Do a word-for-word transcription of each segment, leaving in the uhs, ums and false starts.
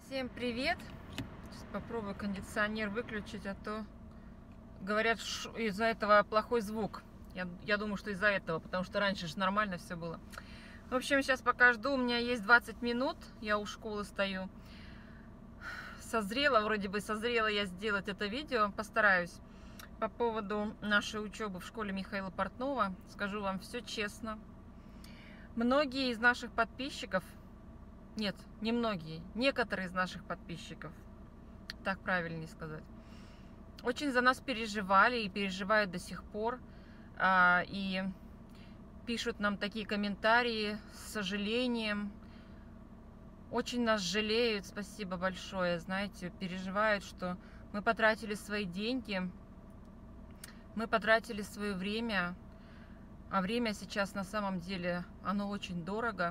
Всем привет! Сейчас попробую кондиционер выключить, а то говорят, из-за этого плохой звук. Я, я думаю, что из-за этого, потому что раньше же нормально все было. В общем, сейчас пока жду, у меня есть двадцать минут, я у школы стою. Созрела, вроде бы созрела я сделать это видео, постараюсь. По поводу нашей учебы в школе Михаила Портнова, скажу вам все честно. Многие из наших подписчиков, нет, не многие, некоторые из наших подписчиков, так правильнее сказать, очень за нас переживали и переживают до сих пор. И пишут нам такие комментарии с сожалением. Очень нас жалеют, спасибо большое, знаете, переживают, что мы потратили свои деньги, мы потратили свое время, а время сейчас на самом деле, оно очень дорого.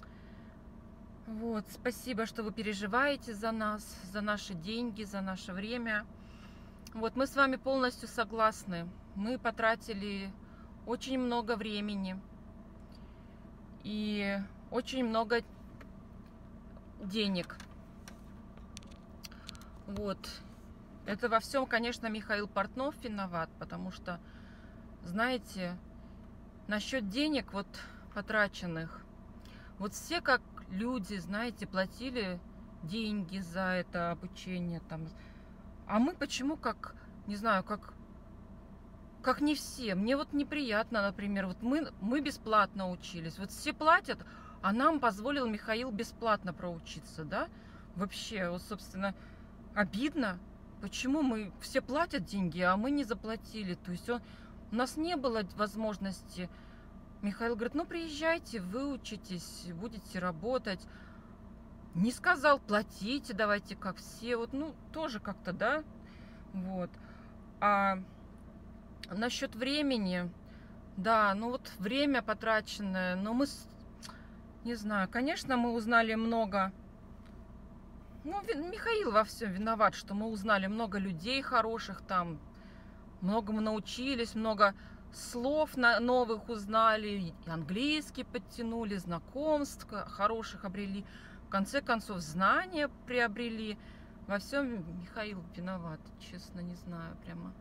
Вот, спасибо, что вы переживаете за нас, за наши деньги, за наше время. Вот, мы с вами полностью согласны. Мы потратили очень много времени и очень много денег. Вот. Это во всем, конечно, Михаил Портнов виноват, потому что, знаете, насчет денег вот потраченных, вот все как люди, знаете, платили деньги за это обучение там. А мы почему как, не знаю, как, как не все. Мне вот неприятно, например, вот мы, мы бесплатно учились. Вот все платят, а нам позволил Михаил бесплатно проучиться, да? Вообще, вот, собственно, обидно. Почему мы все платят деньги, а мы не заплатили? То есть он, у нас не было возможности. Михаил говорит, ну приезжайте, выучитесь, будете работать. Не сказал, платите, давайте как все. Вот, ну, тоже как-то, да? Вот. А насчет времени, да, ну вот время потраченное, но мы, не знаю, конечно, мы узнали много. Ну, Михаил во всем виноват, что мы узнали много людей хороших там, многому научились, много слов новых узнали, английский подтянули, знакомств хороших обрели, в конце концов знания приобрели. Во всем Михаил виноват, честно, не знаю, прямо.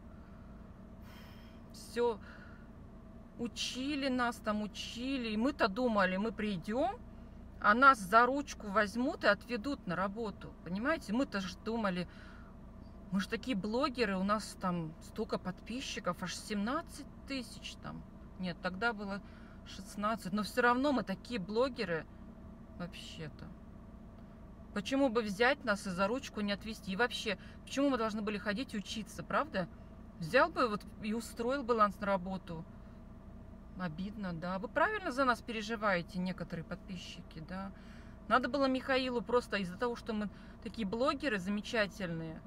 Все учили нас, там учили, и мы-то думали, мы придем, а нас за ручку возьмут и отведут на работу, понимаете? Мы-то же думали, мы же такие блогеры, у нас там столько подписчиков, аж семнадцать тысяч там. Нет, тогда было шестнадцать, но все равно мы такие блогеры вообще-то. Почему бы взять нас и за ручку не отвезти? И вообще, почему мы должны были ходить и учиться, правда? Взял бы вот и устроил бы нас на работу. Обидно, да. Вы правильно за нас переживаете, некоторые подписчики, да. Надо было Михаилу просто из-за того, что мы такие блогеры замечательные,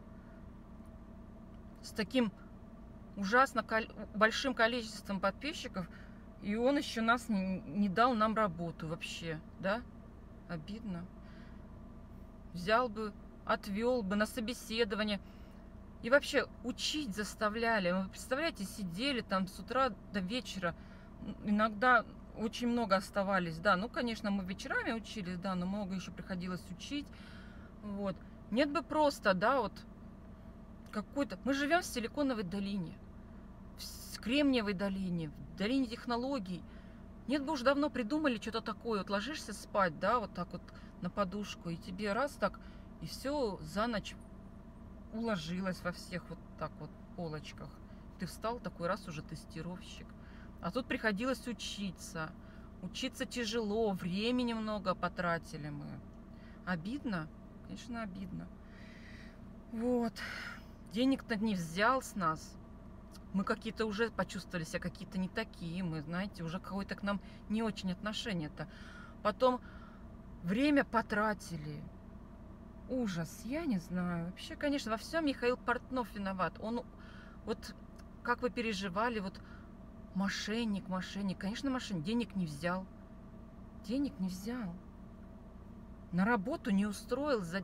с таким ужасно большим количеством подписчиков, и он еще нас не, не дал нам работу вообще, да? Обидно. Взял бы, отвел бы на собеседование. И вообще учить заставляли. Вы представляете, сидели там с утра до вечера. Иногда очень много оставались. Да, ну, конечно, мы вечерами учились, да, но много еще приходилось учить. Вот. Нет бы просто, да, вот какой-то... Мы живем в Силиконовой долине, в Кремниевой долине, в долине технологий. Нет бы уж давно придумали что-то такое. Вот ложишься спать, да, вот так вот на подушку, и тебе раз так, и все за ночь уложилось во всех вот так вот полочках. Ты встал, такой раз уже тестировщик. А тут приходилось учиться. Учиться тяжело, времени много потратили мы. Обидно? Конечно, обидно. Вот. Денег-то не взял с нас. Мы какие-то уже почувствовали себя какие-то не такие. Мы, знаете, уже какое-то к нам не очень отношение-то. Потом время потратили. Ужас, я не знаю. Вообще, конечно, во всем Михаил Портнов виноват. Он, вот, как вы переживали, вот, мошенник, мошенник. Конечно, мошенник. Денег не взял. Денег не взял. На работу не устроил. За...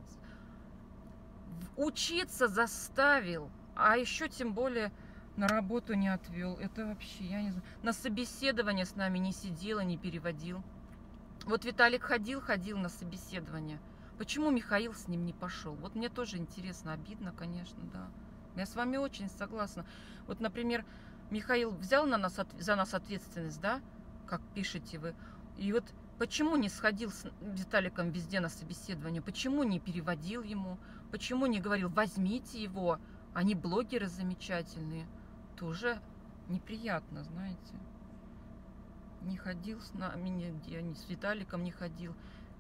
Учиться заставил. А еще, тем более, на работу не отвел. Это вообще, я не знаю. На собеседование с нами не сидел и не переводил. Вот Виталик ходил, ходил на собеседование. Почему Михаил с ним не пошел? Вот мне тоже интересно, обидно, конечно, да. Я с вами очень согласна. Вот, например, Михаил взял на нас, за нас ответственность, да, как пишете вы, и вот почему не сходил с Виталиком везде на собеседование, почему не переводил ему, почему не говорил, возьмите его, они блогеры замечательные, тоже неприятно, знаете. Не ходил с нами нигде, ни с Виталиком не ходил.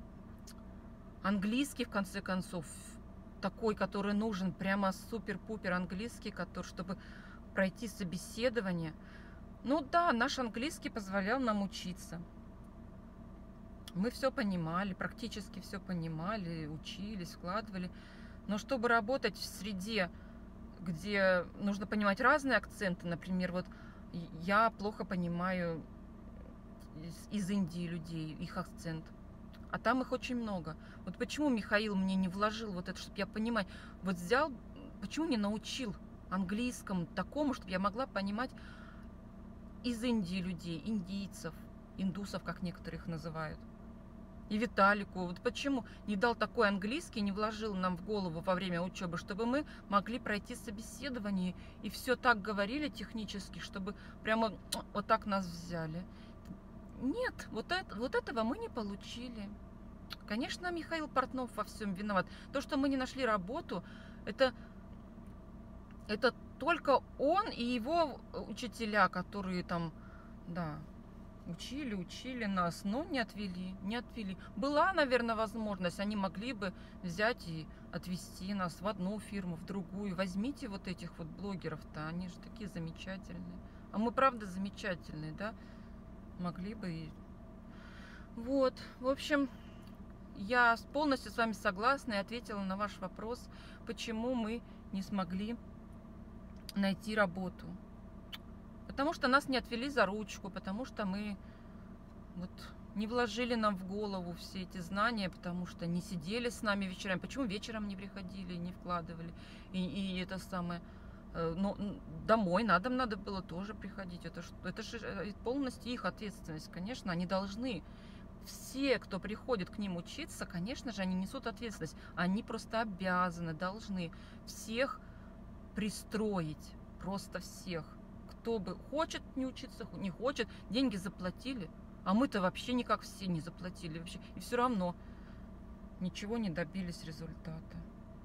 Английский, в конце концов, такой, который нужен, прямо супер-пупер английский, который, чтобы пройти собеседование. Ну да, наш английский позволял нам учиться. Мы все понимали, практически все понимали, учились, вкладывали. Но чтобы работать в среде, где нужно понимать разные акценты, например, вот я плохо понимаю из Индии людей, их акцент. А там их очень много. Вот почему Михаил мне не вложил вот это, чтобы я понимать, вот взял, почему не научил английскому такому, чтобы я могла понимать из Индии людей, индийцев, индусов, как некоторых называют. И Виталику, вот почему не дал такой английский, не вложил нам в голову во время учебы, чтобы мы могли пройти собеседование и все так говорили технически, чтобы прямо вот так нас взяли. Нет, вот, это, вот этого мы не получили. Конечно, Михаил Портнов во всем виноват. То, что мы не нашли работу, это, это только он и его учителя, которые там, да, учили, учили нас, но не отвели, не отвели. Была, наверное, возможность, они могли бы взять и отвезти нас в одну фирму, в другую. Возьмите вот этих вот блогеров-то, они же такие замечательные. А мы, правда, замечательные, да? Могли бы и... Вот, в общем, я полностью с вами согласна и ответила на ваш вопрос, почему мы не смогли найти работу. Потому что нас не отвели за ручку, потому что мы вот не вложили нам в голову все эти знания, потому что не сидели с нами вечерами. Почему вечером не приходили, не вкладывали? И, и это самое... Но домой на дом надо было тоже приходить. Это, это же полностью их ответственность. Конечно, они должны. Все, кто приходит к ним учиться, конечно же, они несут ответственность. Они просто обязаны, должны всех пристроить. Просто всех. Кто бы хочет не учиться, не хочет, деньги заплатили. А мы-то вообще никак все не заплатили. Вообще. И все равно ничего не добились результата.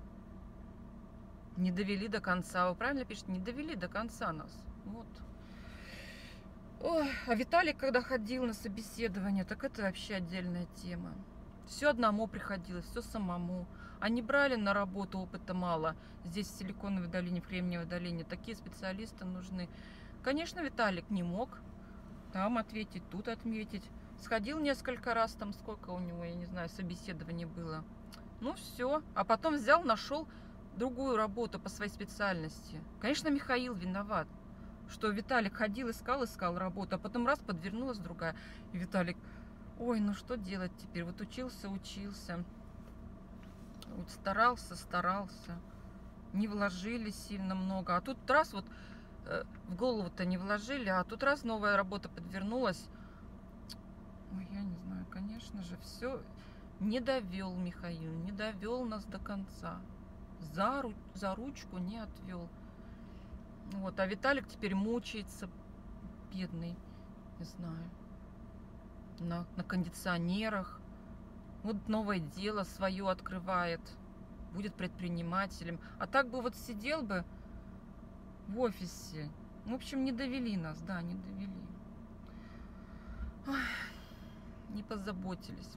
Не довели до конца. Вы правильно пишете? Не довели до конца нас. Вот. Ой, а Виталик, когда ходил на собеседование, так это вообще отдельная тема. Все одному приходилось, все самому. Они брали на работу, опыта мало. Здесь в Силиконовой долине, в Кремниевой долине такие специалисты нужны. Конечно, Виталик не мог там ответить, тут отметить. Сходил несколько раз, там сколько у него, я не знаю, собеседований было. Ну все. А потом взял, нашел другую работу по своей специальности. Конечно, Михаил виноват, что Виталик ходил, искал, искал работу, а потом раз подвернулась другая. И Виталик, ой, ну что делать теперь? Вот учился, учился. Вот старался, старался. Не вложили сильно много. А тут раз вот э, в голову-то не вложили, а тут раз новая работа подвернулась. Ой, я не знаю, конечно же, все не довел Михаил, не довел нас до конца. За, ру, за ручку не отвел. Вот, а Виталик теперь мучается, бедный, не знаю, на, на кондиционерах. Вот новое дело свое открывает, будет предпринимателем. А так бы вот сидел бы в офисе. В общем, не довели нас, да, не довели. Ой, не позаботились.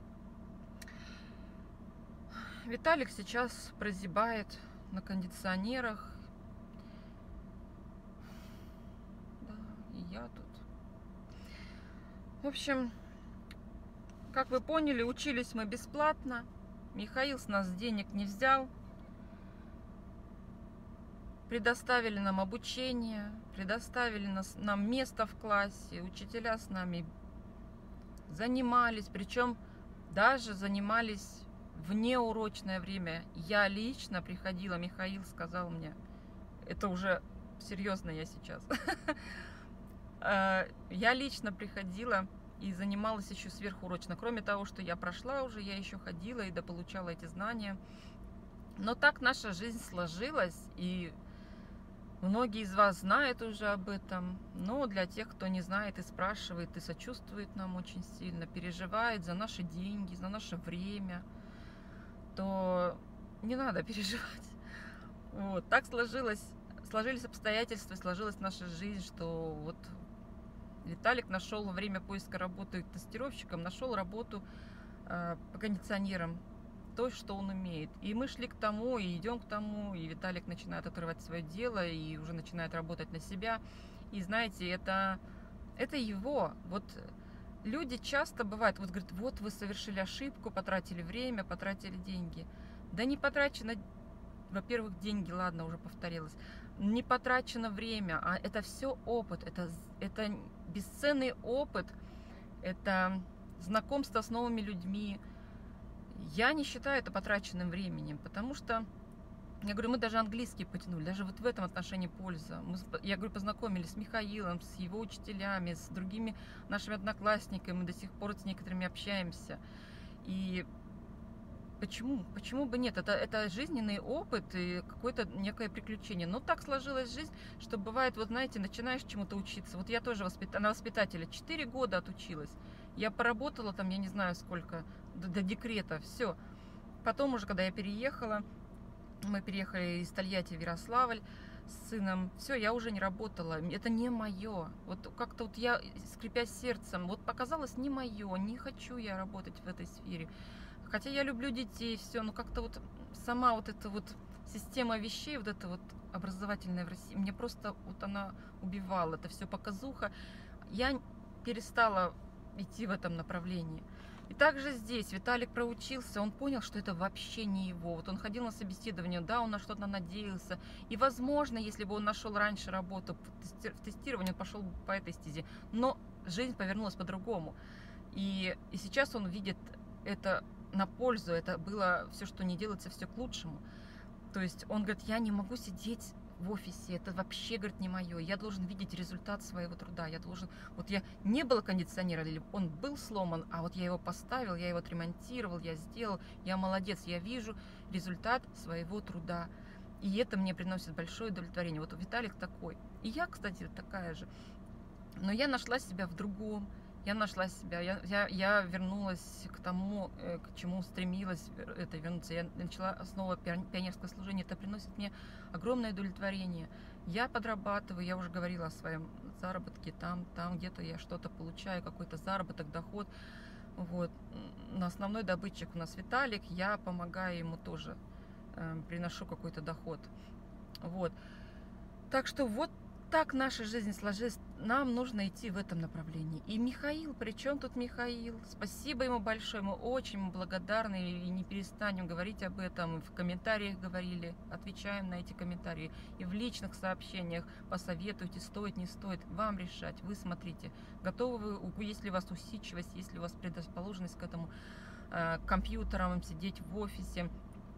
Виталик сейчас прозябает на кондиционерах. Да, и я тут. В общем, как вы поняли, учились мы бесплатно. Михаил с нас денег не взял. Предоставили нам обучение, предоставили нас, нам место в классе. Учителя с нами занимались, причем даже занимались в неурочное время. Я лично приходила, Михаил сказал мне, это уже серьезно я сейчас. Я лично приходила и занималась еще сверхурочно. Кроме того, что я прошла уже, я еще ходила и дополучала эти знания. Но так наша жизнь сложилась, и многие из вас знают уже об этом. Но для тех, кто не знает и спрашивает, и сочувствует нам очень сильно, переживает за наши деньги, за наше время, то не надо переживать. Вот. Так сложилось, сложились обстоятельства, сложилась наша жизнь, что вот Виталик нашел во время поиска работы тестировщиком, нашел работу э, по кондиционерам, то, что он умеет. И мы шли к тому, и идем к тому, и Виталик начинает отрывать свое дело, и уже начинает работать на себя. И знаете, это, это его. Вот люди часто бывают, вот говорят, вот вы совершили ошибку, потратили время, потратили деньги. Да не потрачено, во-первых, деньги, ладно, уже повторилось, не потрачено время, а это все опыт, это, это бесценный опыт, это знакомство с новыми людьми. Я не считаю это потраченным временем, потому что, я говорю, мы даже английский потянули, даже вот в этом отношении польза. Мы, я говорю, познакомились с Михаилом, с его учителями, с другими нашими одноклассниками, мы до сих пор с некоторыми общаемся. И почему? Почему бы нет? Это, это жизненный опыт и какое-то некое приключение. Но так сложилась жизнь, что бывает, вот знаете, начинаешь чему-то учиться. Вот я тоже воспит... на воспитателя четыре года отучилась. Я поработала там, я не знаю сколько, до, до декрета, все. Потом уже, когда я переехала, мы переехали из Тольятти в Ярославль с сыном, все, я уже не работала. Это не мое. Вот как-то вот я, скрипя сердцем, вот показалось не мое, не хочу я работать в этой сфере. Хотя я люблю детей, все, но как-то вот сама вот эта вот система вещей, вот эта вот образовательная в России, мне просто вот она убивала. Это все показуха. Я перестала идти в этом направлении. И также здесь Виталик проучился, он понял, что это вообще не его. Вот он ходил на собеседование, да, он на что-то надеялся. И, возможно, если бы он нашел раньше работу в тестировании, он пошел по этой стезе. Но жизнь повернулась по-другому. И, и сейчас он видит это на пользу, это было все, что не делается, все к лучшему. То есть он говорит, я не могу сидеть в офисе, это вообще, говорит, не мое. Я должен видеть результат своего труда. Я должен, вот я не было кондиционера, или он был сломан, а вот я его поставил, я его отремонтировал, я сделал, я молодец, я вижу результат своего труда. И это мне приносит большое удовлетворение. Вот Виталик такой. И я, кстати, такая же. Но я нашла себя в другом. Я нашла себя, я, я, я вернулась к тому, к чему стремилась это вернуться. Я начала снова пионерское служение. Это приносит мне огромное удовлетворение. Я подрабатываю, я уже говорила о своем заработке. Там, там где-то я что-то получаю, какой-то заработок, доход. Вот. На основной добытчик у нас Виталик. Я помогаю ему тоже, э, приношу какой-то доход. Вот. Так что вот так наша жизнь сложилась, нам нужно идти в этом направлении. И Михаил, при чем тут Михаил? Спасибо ему большое, мы очень ему благодарны и не перестанем говорить об этом. В комментариях говорили, отвечаем на эти комментарии. И в личных сообщениях посоветуйте, стоит, не стоит, вам решать, вы смотрите. Готовы вы, если у вас усидчивость, если у вас предрасположенность к этому, к компьютерам, сидеть в офисе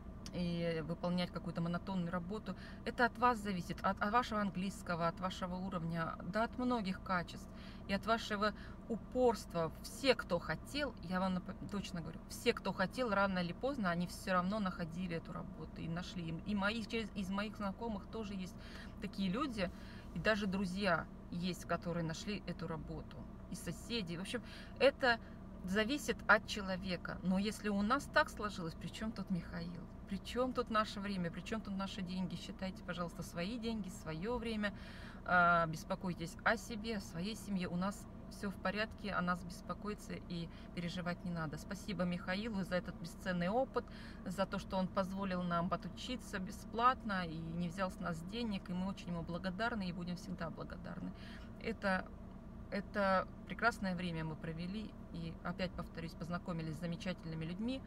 и выполнять какую-то монотонную работу. Это от вас зависит, от, от вашего английского, от вашего уровня, да от многих качеств и от вашего упорства. Все, кто хотел, я вам точно говорю, все, кто хотел, рано или поздно, они все равно находили эту работу и нашли. И мои, из моих знакомых тоже есть такие люди, и даже друзья есть, которые нашли эту работу, и соседи. В общем, это зависит от человека. Но если у нас так сложилось, при чем тут Михаил? При чем тут наше время? При чем тут наши деньги? Считайте, пожалуйста, свои деньги, свое время. Беспокойтесь о себе, о своей семье. У нас все в порядке, о нас беспокоиться и переживать не надо. Спасибо Михаилу за этот бесценный опыт, за то, что он позволил нам отучиться бесплатно и не взял с нас денег. И мы очень ему благодарны и будем всегда благодарны. Это Это прекрасное время мы провели, и опять повторюсь, познакомились с замечательными людьми,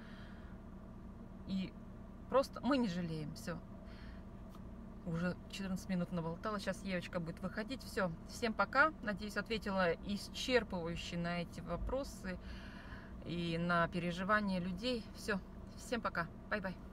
и просто мы не жалеем, все. Уже четырнадцать минут наболтала, сейчас Евочка будет выходить, все. Всем пока, надеюсь, ответила исчерпывающе на эти вопросы и на переживания людей. Все, всем пока, бай-бай.